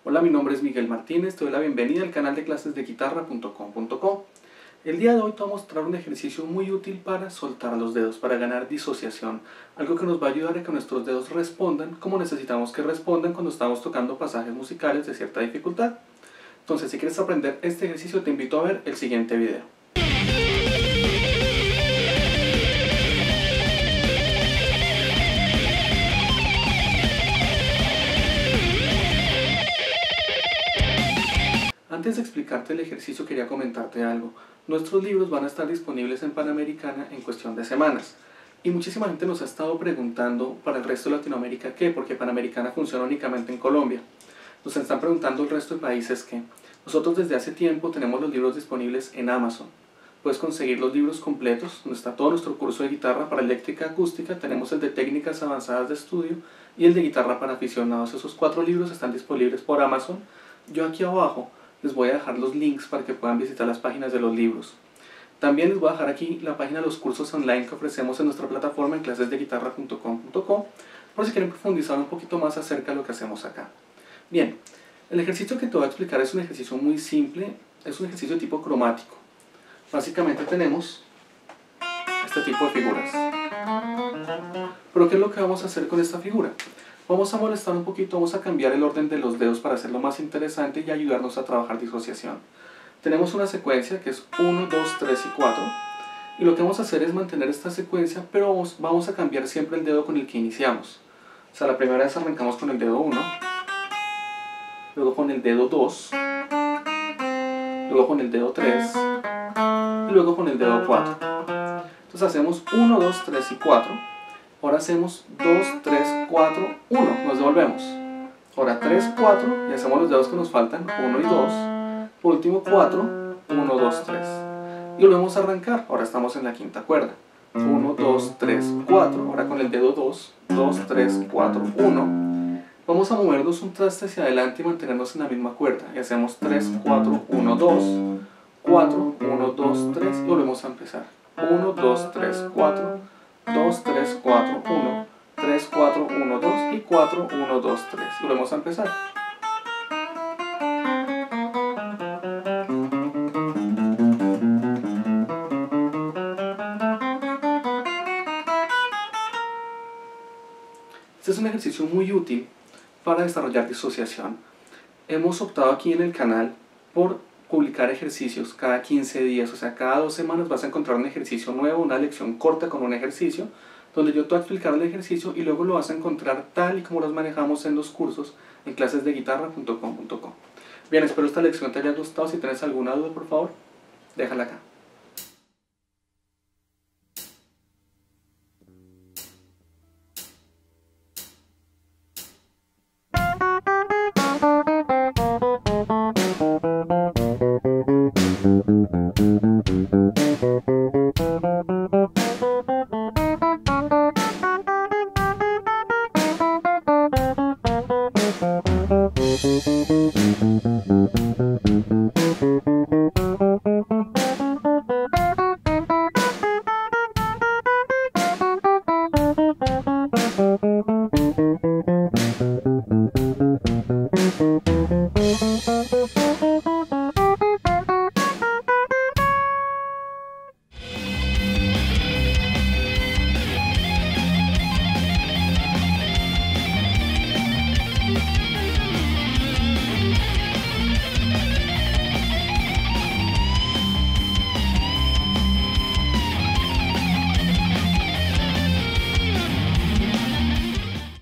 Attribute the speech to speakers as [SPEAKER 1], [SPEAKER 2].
[SPEAKER 1] Hola, mi nombre es Miguel Martínez, te doy la bienvenida al canal de clases de guitarra.com.co. El día de hoy te voy a mostrar un ejercicio muy útil para soltar los dedos, para ganar disociación, algo que nos va a ayudar a que nuestros dedos respondan como necesitamos que respondan cuando estamos tocando pasajes musicales de cierta dificultad. Entonces, si quieres aprender este ejercicio, te invito a ver el siguiente video. Antes de explicarte el ejercicio, quería comentarte algo. Nuestros libros van a estar disponibles en Panamericana en cuestión de semanas. Y muchísima gente nos ha estado preguntando para el resto de Latinoamérica qué, porque Panamericana funciona únicamente en Colombia. Nos están preguntando el resto de países qué. Nosotros desde hace tiempo tenemos los libros disponibles en Amazon. Puedes conseguir los libros completos, donde está todo nuestro curso de guitarra para eléctrica acústica. Tenemos el de técnicas avanzadas de estudio y el de guitarra para aficionados. Esos 4 libros están disponibles por Amazon. Yo aquí abajo les voy a dejar los links para que puedan visitar las páginas de los libros. También les voy a dejar aquí la página de los cursos online que ofrecemos en nuestra plataforma en clasesdeguitarra.com.co por si quieren profundizar un poquito más acerca de lo que hacemos acá. Bien, el ejercicio que te voy a explicar es un ejercicio muy simple, es un ejercicio de tipo cromático. Básicamente tenemos este tipo de figuras. ¿Pero qué es lo que vamos a hacer con esta figura? Vamos a molestar un poquito, vamos a cambiar el orden de los dedos para hacerlo más interesante y ayudarnos a trabajar disociación. Tenemos una secuencia que es 1, 2, 3 y 4. Y lo que vamos a hacer es mantener esta secuencia, pero vamos a cambiar siempre el dedo con el que iniciamos. O sea, la primera vez arrancamos con el dedo 1, luego con el dedo 2, luego con el dedo 3 y luego con el dedo 4. Entonces hacemos 1, 2, 3 y 4. Ahora hacemos 2, 3, 4, 1, nos devolvemos. Ahora 3, 4 y hacemos los dedos que nos faltan, 1 y 2. Por último 4, 1, 2, 3. Y volvemos a arrancar, ahora estamos en la quinta cuerda. 1, 2, 3, 4. Ahora con el dedo 2, 2, 3, 4, 1. Vamos a movernos un traste hacia adelante y mantenernos en la misma cuerda. Y hacemos 3, 4, 1, 2. 4, 1, 2, 3 y volvemos a empezar. 1, 2, 3, 4. 2, 3, 4, 1, 3, 4, 1, 2 y 4, 1, 2, 3. Y volvemos a empezar. Este es un ejercicio muy útil para desarrollar disociación. Hemos optado aquí en el canal por publicar ejercicios cada 15 días, o sea, cada 2 semanas vas a encontrar un ejercicio nuevo, una lección corta con un ejercicio, donde yo te voy a explicar el ejercicio y luego lo vas a encontrar tal y como los manejamos en los cursos en clasesdeguitarra.com.co. Bien, espero esta lección te haya gustado. Si tienes alguna duda, por favor, déjala acá.